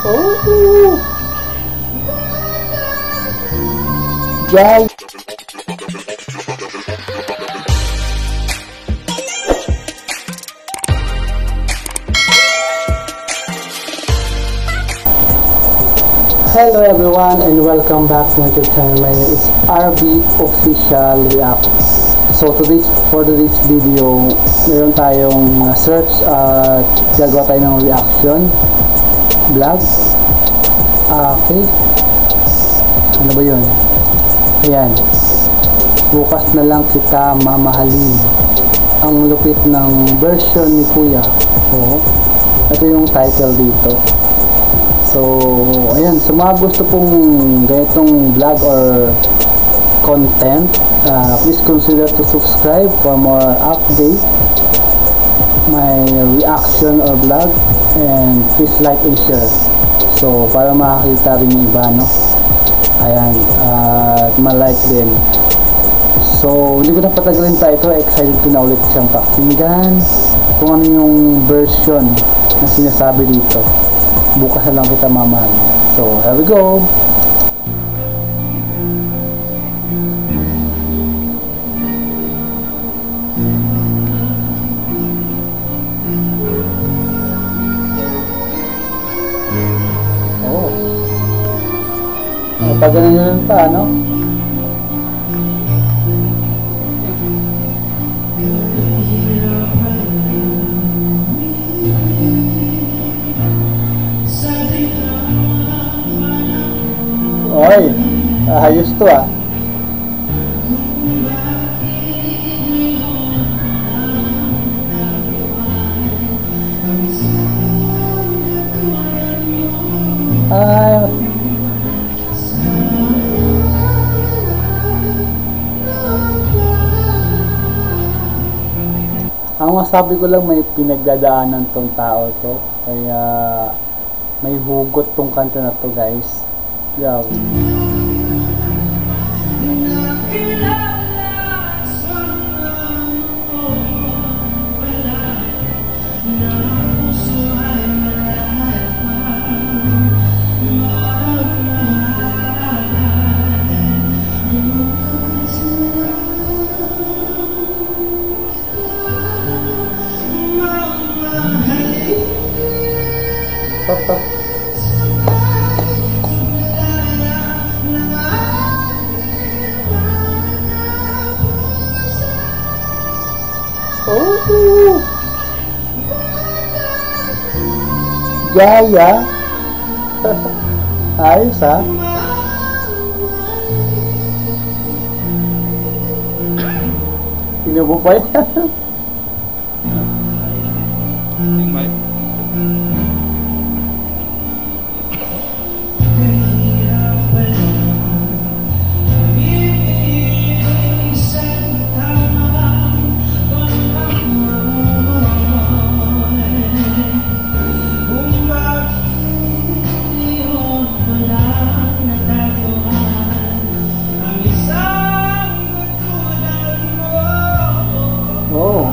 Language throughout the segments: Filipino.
Oh! Jaya! Hello everyone and welcome back to my YouTube channel. My name is RB Official React. So for today's video, mayroon tayong search at gagawa tayo ng reaction vlog. Okay. Ano ba yun? Ayan. Bukas na lang kita mamahalin. Ang lupit ng version ni Kuya. So, ito yung title dito. So, ayan, sa mga gusto pong ganitong vlog or content, please consider to subscribe for more update my reaction or vlog, and please like and share. So, para makakita rin yung iba, no? Ayan, at ma-like din. So, hindi ko na patagalin pa ito. Excited ko na ulit siyang pakinggan kung ano yung version na sinasabi dito. Bukas na lang kita mamahalin. So, here we go! Oh. Pagano'n pa, no? Oy, ayos to ah. Ang masabi ko lang, may pinagdadaanan tong tao to, kaya may hugot tong kanta na to, guys. Grabe. Papa. Oh, Jaya. Ayos ha. Inubo pa yan. Oh.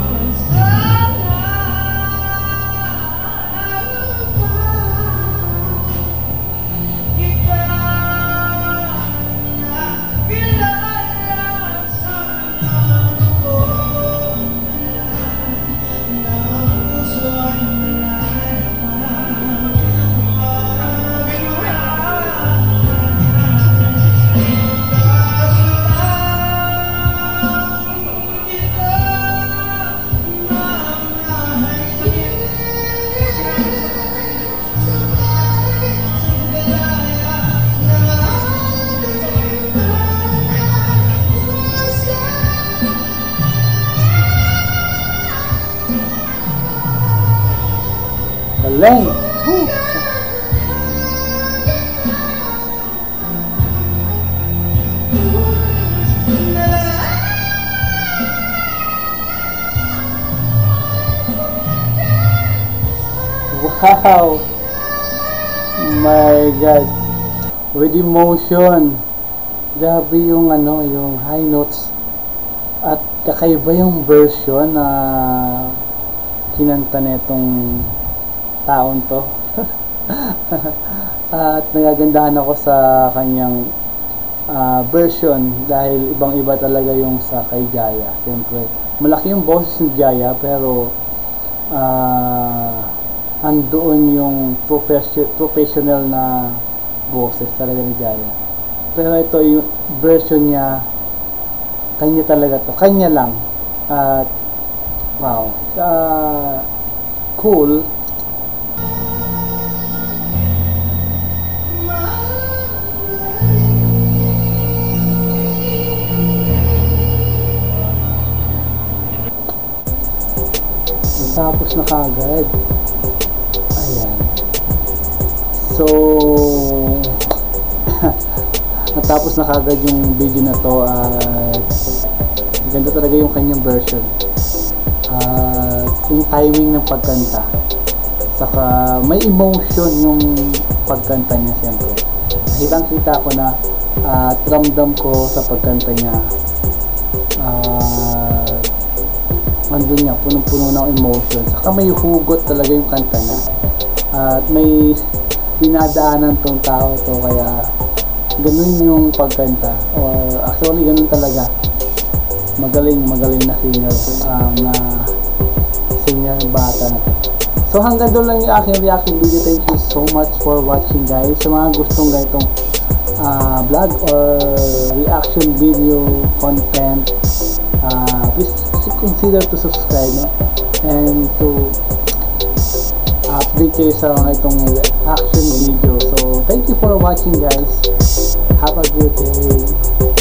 Galing. Wow. My God. With emotion. Grabe yung ano, yung high notes. At kakaiba yung version na kinanta netong taon to. At nagagandahan ako sa kanyang version dahil ibang-iba talaga yung sa kay Jaya. Siyempre, malaki yung boses ni Jaya pero andoon yung professional na boses talaga ni Jaya. Pero ito yung version niya, kanya talaga to, kanya lang. At wow, cool. Tapos na kaagad. Ayan. So, natapos na kaagad yung video na to at ganda talaga yung kanyang version. At yung timing ng pagkanta. Saka may emotion yung pagkanta niya siyempre. Kitang-kita ko na at ramdam ko sa pagkanta niya. Andun niya, punong-puno ng emotion. Saka may hugot talaga yung kanta niya. At may dinadaanan tong tao to, kaya ganun yung pagkanta. Or actually ganun talaga. Magaling na singer, na singer bata na to. So hanggang doon lang yung aking reaction video. Thank you so much for watching, guys. Sa mga gustong ganitong vlog or reaction video content, please consider to subscribe, no? And to update kayo sa mga itong reaction video. So thank you for watching, guys. Have a good day.